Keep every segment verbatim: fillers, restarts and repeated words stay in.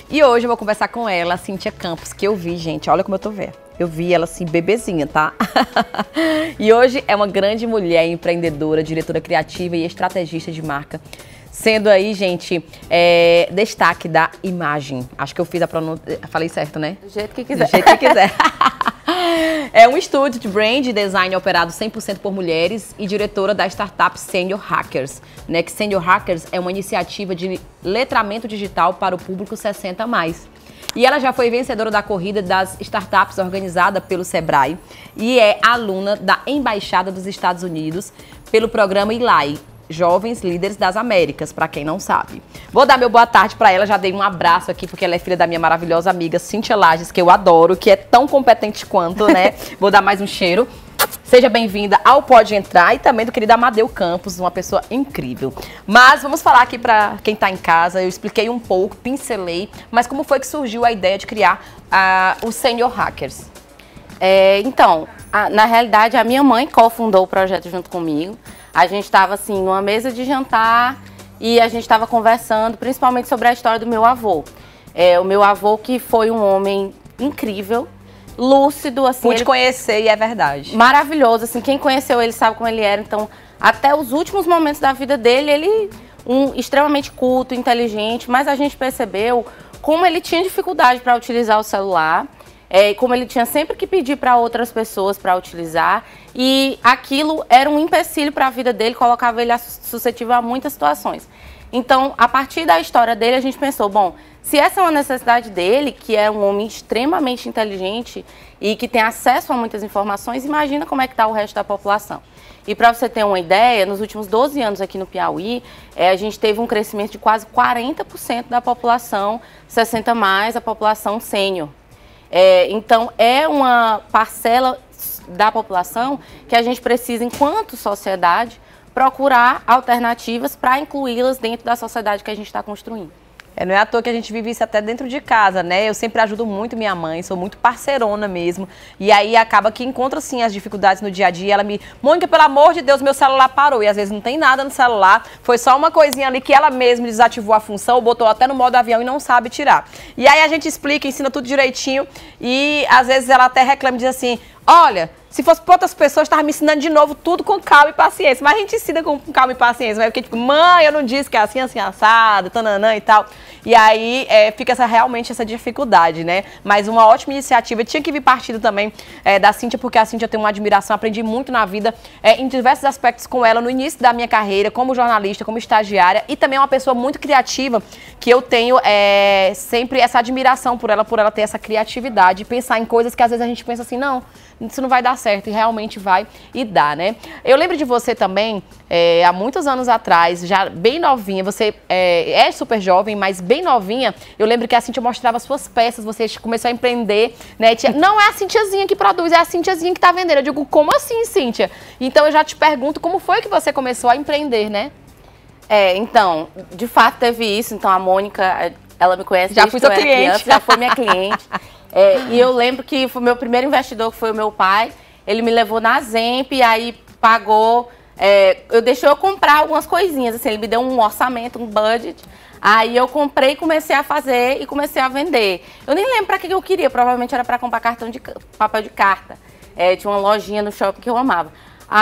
E hoje eu vou conversar com ela, a Cíntia Campos, que eu vi, gente, olha como eu tô vendo. Eu vi ela assim, bebezinha, tá? E hoje é uma grande mulher empreendedora, diretora criativa e estrategista de marca. Sendo aí, gente, é, destaque da Imagem. Acho que eu fiz a pronúncia... Falei certo, né? Do jeito que quiser. Do jeito que quiser. É um estúdio de brand e design operado cem por cento por mulheres e diretora da startup Senior Hackers. Né? Que Senior Hackers é uma iniciativa de letramento digital para o público sessenta a mais. E ela já foi vencedora da corrida das startups organizada pelo Sebrae e é aluna da Embaixada dos Estados Unidos pelo programa I L A I, Jovens Líderes das Américas, para quem não sabe. Vou dar meu boa tarde para ela, já dei um abraço aqui, porque ela é filha da minha maravilhosa amiga Cíntia Lages, que eu adoro, que é tão competente quanto, né? Vou dar mais um cheiro. Seja bem-vinda ao Pode Entrar e também do querido Amadeu Campos, uma pessoa incrível. Mas vamos falar aqui para quem está em casa, eu expliquei um pouco, pincelei, mas como foi que surgiu a ideia de criar uh, o Senior Hackers? É, então, a, na realidade, a minha mãe cofundou o projeto junto comigo. A gente estava assim numa mesa de jantar e a gente estava conversando principalmente sobre a história do meu avô. É, o meu avô que foi um homem incrível, lúcido, assim. Pude ele... conhecer e é verdade. Maravilhoso, assim, quem conheceu ele sabe como ele era. Então, até os últimos momentos da vida dele, ele um extremamente culto, inteligente, mas a gente percebeu como ele tinha dificuldade para utilizar o celular. É, como ele tinha sempre que pedir para outras pessoas para utilizar, e aquilo era um empecilho para a vida dele, colocava ele suscetível a muitas situações. Então, a partir da história dele, a gente pensou, bom, se essa é uma necessidade dele, que é um homem extremamente inteligente e que tem acesso a muitas informações, imagina como é que está o resto da população. E para você ter uma ideia, nos últimos doze anos aqui no Piauí, é, a gente teve um crescimento de quase quarenta por cento da população sessenta mais, a população sênior. É, então, é uma parcela da população que a gente precisa, enquanto sociedade, procurar alternativas para incluí-las dentro da sociedade que a gente está construindo. É, não é à toa que a gente vive isso até dentro de casa, né? Eu sempre ajudo muito minha mãe, sou muito parceirona mesmo. E aí acaba que encontro, assim, as dificuldades no dia a dia. Ela me... Mônica, pelo amor de Deus, meu celular parou. E às vezes não tem nada no celular. Foi só uma coisinha ali que ela mesma desativou a função, botou até no modo avião e não sabe tirar. E aí a gente explica, ensina tudo direitinho. E às vezes ela até reclama e diz assim, olha... Se fosse para outras pessoas, estava me ensinando de novo tudo com calma e paciência. Mas a gente ensina com calma e paciência. Mas porque, tipo, mãe, eu não disse que é assim, assim, assado, tananã e tal. E aí é, fica essa, realmente essa dificuldade, né? Mas uma ótima iniciativa. Tinha que vir partido também é, da Cíntia, porque a Cíntia tem uma admiração. Aprendi muito na vida, é, em diversos aspectos com ela, no início da minha carreira, como jornalista, como estagiária. E também é uma pessoa muito criativa, que eu tenho é, sempre essa admiração por ela, por ela ter essa criatividade. Pensar em coisas que às vezes a gente pensa assim, não... isso não vai dar certo, e realmente vai e dá, né? Eu lembro de você também, é, há muitos anos atrás, já bem novinha, você é, é super jovem, mas bem novinha, eu lembro que a Cíntia mostrava suas peças, você começou a empreender, né? Tinha, não é a Cíntiazinha que produz, é a Cíntiazinha que tá vendendo. Eu digo, como assim, Cíntia? Então eu já te pergunto, como foi que você começou a empreender, né? É, então, de fato teve isso, então a Mônica, ela me conhece já fui sua cliente. Criança, já foi minha cliente. É, e eu lembro que foi o meu primeiro investidor, que foi o meu pai, ele me levou na Zemp e aí pagou, é, eu deixou eu comprar algumas coisinhas, assim, ele me deu um orçamento, um budget, aí eu comprei, comecei a fazer e comecei a vender. Eu nem lembro para que eu queria, provavelmente era para comprar cartão de papel de carta, é, tinha uma lojinha no shopping que eu amava.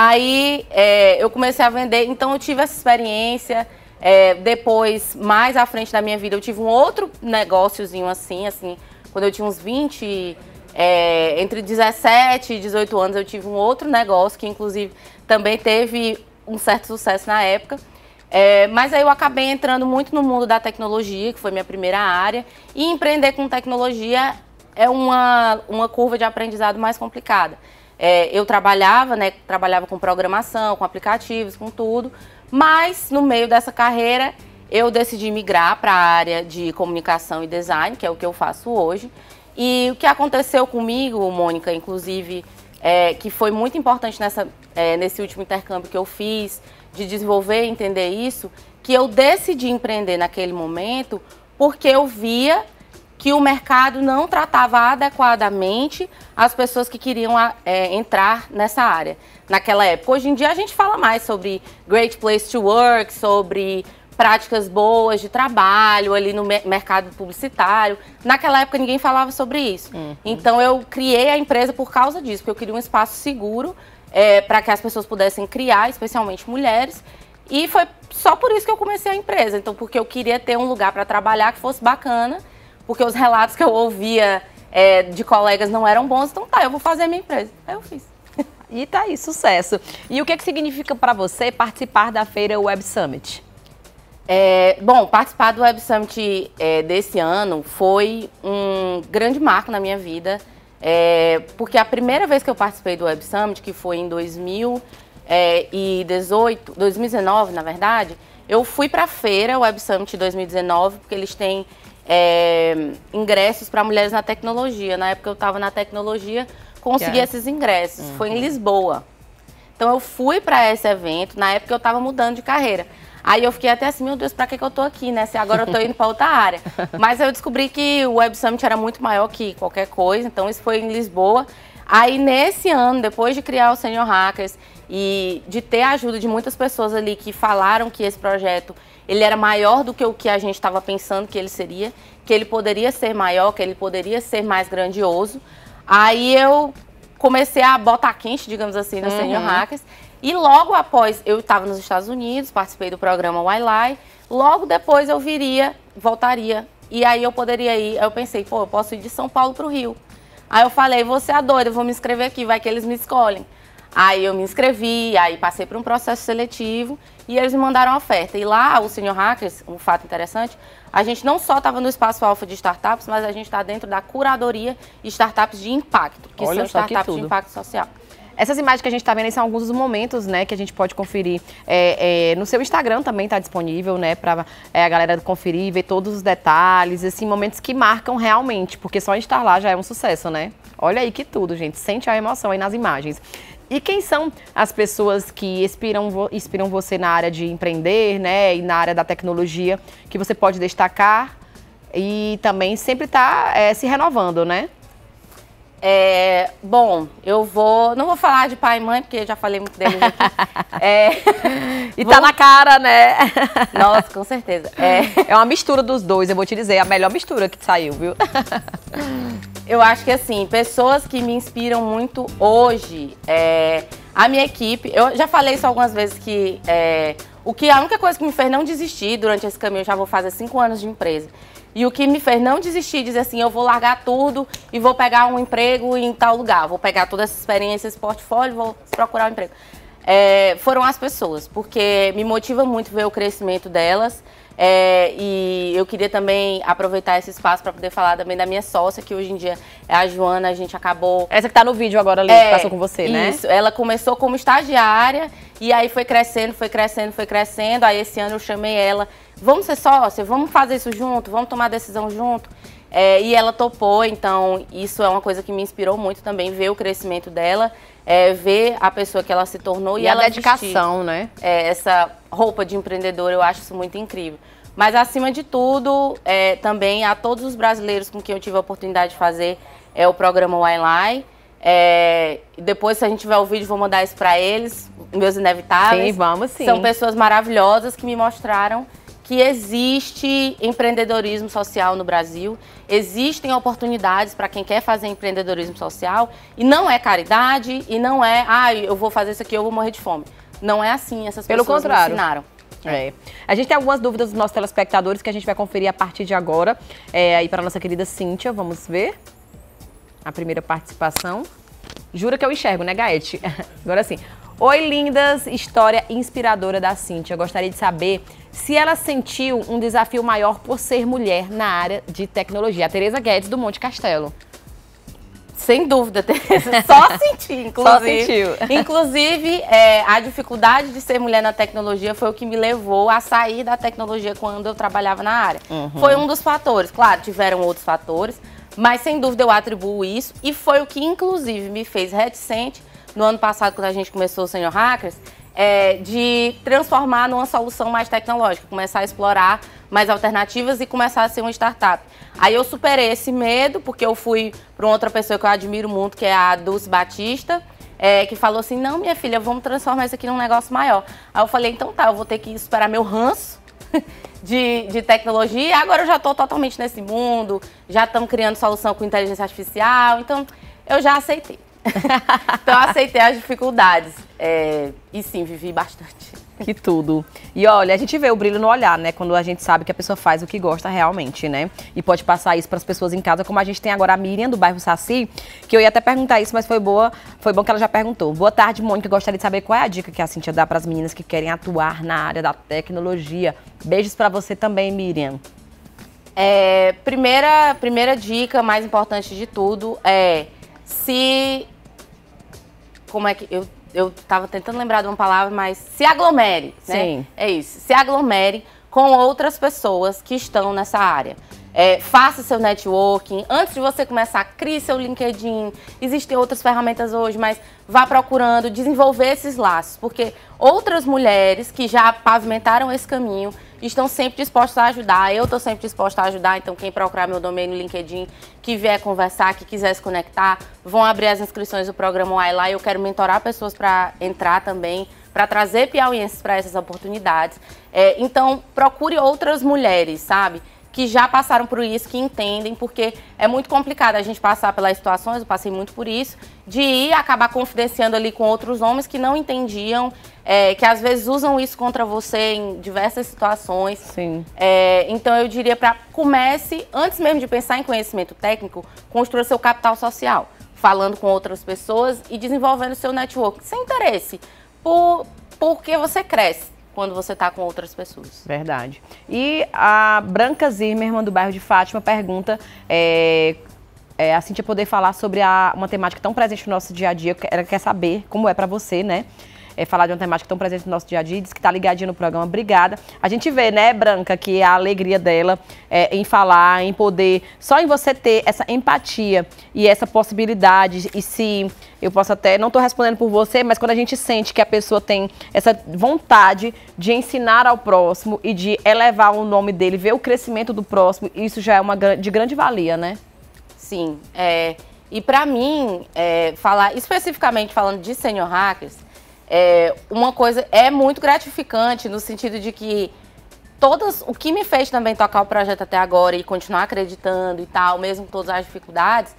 Aí é, eu comecei a vender, então eu tive essa experiência. É, depois, mais à frente da minha vida, eu tive um outro negóciozinho assim, assim, quando eu tinha uns vinte, é, entre dezessete e dezoito anos, eu tive um outro negócio que, inclusive, também teve um certo sucesso na época. É, mas aí eu acabei entrando muito no mundo da tecnologia, que foi minha primeira área. E empreender com tecnologia é uma, uma curva de aprendizado mais complicada. É, eu trabalhava, né, trabalhava com programação, com aplicativos, com tudo. Mas, no meio dessa carreira, eu decidi migrar para a área de comunicação e design, que é o que eu faço hoje. E o que aconteceu comigo, Mônica, inclusive, é, que foi muito importante nessa, é, nesse último intercâmbio que eu fiz, de desenvolver e entender isso, que eu decidi empreender naquele momento porque eu via que o mercado não tratava adequadamente as pessoas que queriam é, entrar nessa área naquela época. Hoje em dia a gente fala mais sobre Great Place to Work, sobre práticas boas de trabalho ali no mercado publicitário. Naquela época ninguém falava sobre isso. Uhum. Então eu criei a empresa por causa disso, porque eu queria um espaço seguro é, para que as pessoas pudessem criar, especialmente mulheres. E foi só por isso que eu comecei a empresa. Então, porque eu queria ter um lugar para trabalhar que fosse bacana, porque os relatos que eu ouvia é, de colegas não eram bons. Então tá, eu vou fazer a minha empresa. Aí eu fiz. E tá aí, sucesso. E o que, que significa para você participar da feira Web Summit? É, bom, participar do Web Summit é, desse ano foi um grande marco na minha vida, é, porque a primeira vez que eu participei do Web Summit, que foi em dois mil e dezoito, dois mil e dezenove, na verdade, eu fui para a feira Web Summit dois mil e dezenove, porque eles têm é, ingressos para mulheres na tecnologia. Na época eu estava na tecnologia, consegui yes. esses ingressos, uhum. foi em Lisboa. Então eu fui para esse evento, na época eu estava mudando de carreira. Aí eu fiquei até assim, meu Deus, pra que, que eu tô aqui, né? Se agora eu tô indo pra outra área. Mas eu descobri que o Web Summit era muito maior que qualquer coisa, então isso foi em Lisboa. Aí nesse ano, depois de criar o Senior Hackers e de ter a ajuda de muitas pessoas ali que falaram que esse projeto, ele era maior do que o que a gente estava pensando que ele seria, que ele poderia ser maior, que ele poderia ser mais grandioso. Aí eu comecei a botar quente, digamos assim, no uhum. Senior Hackers. E logo após, eu estava nos Estados Unidos, participei do programa Wildlife, logo depois eu viria, voltaria, e aí eu poderia ir, aí eu pensei, pô, eu posso ir de São Paulo para o Rio. Aí eu falei, você é doida, eu vou me inscrever aqui, vai que eles me escolhem. Aí eu me inscrevi, aí passei por um processo seletivo e eles me mandaram a oferta. E lá, o Senior Hackers, um fato interessante, a gente não só estava no espaço alfa de startups, mas a gente está dentro da curadoria de startups de impacto, que Olha são startups de impacto social. Essas imagens que a gente está vendo aí são alguns dos momentos, né, que a gente pode conferir. É, é, no seu Instagram também está disponível, né, para é, a galera conferir, ver todos os detalhes, assim, momentos que marcam realmente, porque só estar lá já é um sucesso, né? Olha aí que tudo, gente, sente a emoção aí nas imagens. E quem são as pessoas que inspiram, inspiram você na área de empreender, né, e na área da tecnologia, que você pode destacar e também sempre tá é, se renovando, né? É, bom, eu vou... Não vou falar de pai e mãe, porque eu já falei muito deles aqui. É, e vou... tá na cara, né? Nossa, com certeza. É. é uma mistura dos dois, eu vou te dizer. É a melhor mistura que saiu, viu? Eu acho que, assim, pessoas que me inspiram muito hoje, é, a minha equipe... Eu já falei isso algumas vezes, que, é, o que a única coisa que me fez não desistir durante esse caminho, eu já vou fazer cinco anos de empresa, e o que me fez não desistir, dizer assim, eu vou largar tudo e vou pegar um emprego em tal lugar, vou pegar toda essa experiência, esse portfólio, vou procurar um emprego. É, foram as pessoas, porque me motiva muito ver o crescimento delas. É, e eu queria também aproveitar esse espaço para poder falar também da minha sócia, que hoje em dia é a Joana. A gente acabou... Essa que tá no vídeo agora ali, é, que passou com você, né? Isso, ela começou como estagiária e aí foi crescendo, foi crescendo, foi crescendo. Aí esse ano eu chamei ela, vamos ser sócia, vamos fazer isso junto, vamos tomar decisão junto. É, e ela topou, então isso é uma coisa que me inspirou muito também, ver o crescimento dela, é, ver a pessoa que ela se tornou e, e ela a dedicação, vestir, né? É, essa roupa de empreendedora, eu acho isso muito incrível. Mas acima de tudo, é, também a todos os brasileiros com quem eu tive a oportunidade de fazer é, o programa Wildlife. É, depois, se a gente tiver o vídeo, vou mandar isso para eles, meus inevitáveis. Sim, vamos sim. São pessoas maravilhosas que me mostraram que existe empreendedorismo social no Brasil, existem oportunidades para quem quer fazer empreendedorismo social, e não é caridade, e não é, ah, eu vou fazer isso aqui, eu vou morrer de fome. Não é assim, essas Pelo pessoas contrário. me ensinaram. É. A gente tem algumas dúvidas dos nossos telespectadores que a gente vai conferir a partir de agora. É, aí para a nossa querida Cíntia, vamos ver a primeira participação. Jura que eu enxergo, né, Gaete? Agora sim. Oi, lindas, história inspiradora da Cíntia. Eu gostaria de saber se ela sentiu um desafio maior por ser mulher na área de tecnologia. A Tereza Guedes, do Monte Castelo. Sem dúvida, Tereza. Só senti, inclusive. Só sentiu. Inclusive, é, a dificuldade de ser mulher na tecnologia foi o que me levou a sair da tecnologia quando eu trabalhava na área. Uhum. Foi um dos fatores. Claro, tiveram outros fatores, mas sem dúvida eu atribuo isso. E foi o que, inclusive, me fez reticente no ano passado, quando a gente começou o Senior Hackers, é, de transformar numa solução mais tecnológica, começar a explorar mais alternativas e começar a ser uma startup. Aí eu superei esse medo, porque eu fui para uma outra pessoa que eu admiro muito, que é a Dulce Batista, é, que falou assim, não, minha filha, vamos transformar isso aqui num negócio maior. Aí eu falei, então tá, eu vou ter que superar meu ranço de, de tecnologia, agora eu já estou totalmente nesse mundo, já estamos criando solução com inteligência artificial, então eu já aceitei. Então eu aceitei as dificuldades é, e sim, vivi bastante. Que tudo. E olha, a gente vê o brilho no olhar, né? Quando a gente sabe que a pessoa faz o que gosta realmente, né? E pode passar isso para as pessoas em casa, como a gente tem agora a Miriam, do bairro Saci, que eu ia até perguntar isso, mas foi boa, foi bom que ela já perguntou. Boa tarde, Mônica. Gostaria de saber qual é a dica que a Cíntia dá para as meninas que querem atuar na área da tecnologia. Beijos para você também, Miriam. É, primeira, primeira dica, mais importante de tudo, é se... Como é que... Eu, Eu estava tentando lembrar de uma palavra, mas se aglomere, né? Sim. É isso. Se aglomere com outras pessoas que estão nessa área. É, faça seu networking. Antes de você começar, crie seu LinkedIn. Existem outras ferramentas hoje, mas vá procurando desenvolver esses laços. Porque outras mulheres que já pavimentaram esse caminho estão sempre dispostas a ajudar. Eu estou sempre disposta a ajudar. Então, quem procurar meu domínio no LinkedIn, que vier conversar, que quiser se conectar, vão abrir as inscrições do programa Uai Lá. Eu quero mentorar pessoas para entrar também, para trazer piauienses para essas oportunidades. É, então, procure outras mulheres, sabe? Que já passaram por isso, que entendem, porque é muito complicado a gente passar pelas situações, eu passei muito por isso, de ir acabar confidenciando ali com outros homens que não entendiam, é, que às vezes usam isso contra você em diversas situações. Sim. É, então eu diria para comece, antes mesmo de pensar em conhecimento técnico, construa seu capital social, falando com outras pessoas e desenvolvendo seu network, sem interesse, por, porque você cresce quando você está com outras pessoas. Verdade. E a Branca Zimmermann, do bairro de Fátima, pergunta é, é, a Cíntia poder falar sobre a, uma temática tão presente no nosso dia a dia. Ela quer saber como é para você, né? É, falar de uma temática tão presente no nosso dia a dia, diz que está ligadinha no programa. Obrigada. A gente vê, né, Branca, que a alegria dela é em falar, em poder, só em você ter essa empatia e essa possibilidade, e se eu posso até, não estou respondendo por você, mas quando a gente sente que a pessoa tem essa vontade de ensinar ao próximo e de elevar o nome dele, ver o crescimento do próximo, isso já é uma de grande valia, né? Sim. É, e para mim, é, falar especificamente falando de Senior Hackers, É, uma coisa é muito gratificante no sentido de que todas, o que me fez também tocar o projeto até agora e continuar acreditando e tal, mesmo com todas as dificuldades,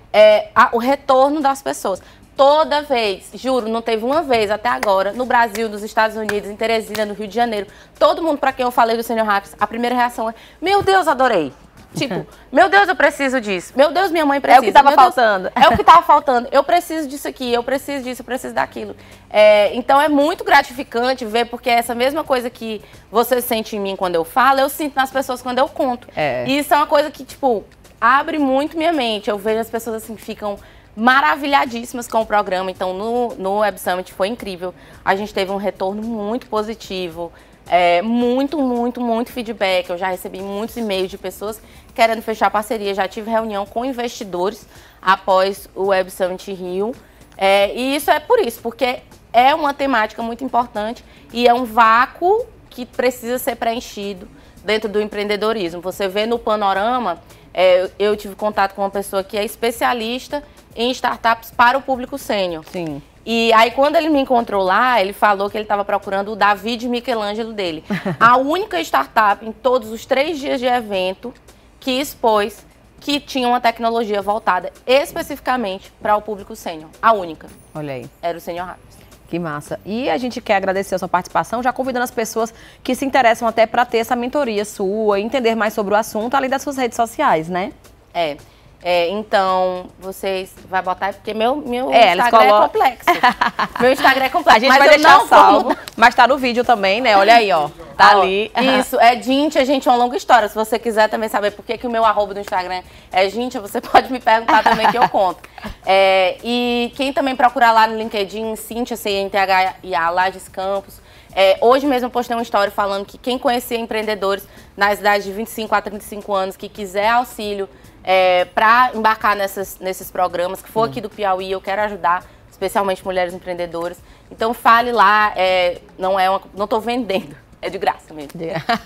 é a, o retorno das pessoas. Toda vez, juro, não teve uma vez até agora, no Brasil, nos Estados Unidos, em Teresina, no Rio de Janeiro, todo mundo para quem eu falei do Senior Hackers, a primeira reação é: meu Deus, adorei. Tipo, meu Deus, eu preciso disso. Meu Deus, minha mãe precisa. É o que estava faltando. É o que estava faltando. Eu preciso disso aqui, eu preciso disso, eu preciso daquilo. É, então é muito gratificante ver, porque é essa mesma coisa que você sente em mim quando eu falo, eu sinto nas pessoas quando eu conto. É. E isso é uma coisa que, tipo, abre muito minha mente. Eu vejo as pessoas assim, ficam maravilhadíssimas com o programa. Então, no, no Web Summit foi incrível. A gente teve um retorno muito positivo. É, muito, muito, muito feedback. Eu já recebi muitos e-mails de pessoas querendo fechar parceria. Já tive reunião com investidores após o Web Summit Rio. É, e isso é por isso, porque é uma temática muito importante e é um vácuo que precisa ser preenchido dentro do empreendedorismo. Você vê no panorama, é, eu tive contato com uma pessoa que é especialista em startups para o público sênior. Sim. E aí, quando ele me encontrou lá, ele falou que ele estava procurando o David Michelangelo dele. A única startup em todos os três dias de evento que expôs que tinha uma tecnologia voltada especificamente para o público sênior. A única. Olha aí. Era o Senior Hackers. Que massa. E a gente quer agradecer a sua participação, já convidando as pessoas que se interessam até para ter essa mentoria sua, entender mais sobre o assunto, além das suas redes sociais, né? É. É, então, vocês vai botar, porque meu, meu é, Instagram colocam... é complexo. Meu Instagram é complexo. A gente mas vai eu deixar não salvo, vou... mas tá no vídeo também, né? Olha aí, ó. Tá ah, ali. Isso, é Gintia, gente, é uma longa história. Se você quiser também saber por que, que o meu arroba do Instagram é Gintia, você pode me perguntar também que eu conto. É, e quem também procurar lá no LinkedIn, Cíntia, C N T H I A, Lages Campos. É, hoje mesmo eu postei uma história falando que quem conhecia empreendedores nas idades de vinte e cinco a trinta e cinco anos, que quiser auxílio, É, para embarcar nessas, nesses programas, que for aqui do Piauí, eu quero ajudar, especialmente mulheres empreendedoras. Então fale lá, é, não é uma, não estou vendendo, é de graça mesmo.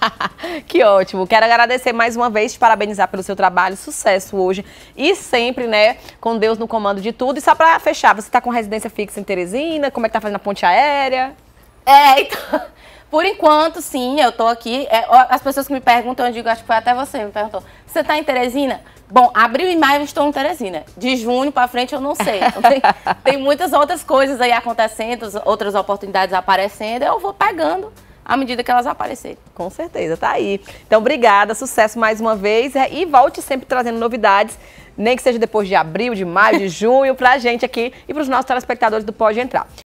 Que ótimo, quero agradecer mais uma vez, te parabenizar pelo seu trabalho, sucesso hoje e sempre, né, com Deus no comando de tudo. E só para fechar, você está com residência fixa em Teresina, como é que tá fazendo a ponte aérea? É, então... Por enquanto, sim, eu tô aqui. É, as pessoas que me perguntam, eu digo, acho que foi até você, me perguntou, você tá em Teresina? Bom, abril e maio eu estou em Teresina. De junho para frente eu não sei. Então, tem, tem muitas outras coisas aí acontecendo, outras oportunidades aparecendo, eu vou pegando à medida que elas aparecerem. Com certeza, tá aí. Então, obrigada, sucesso mais uma vez e volte sempre trazendo novidades, nem que seja depois de abril, de maio, de junho, pra gente aqui e pros nossos telespectadores do Pode Entrar.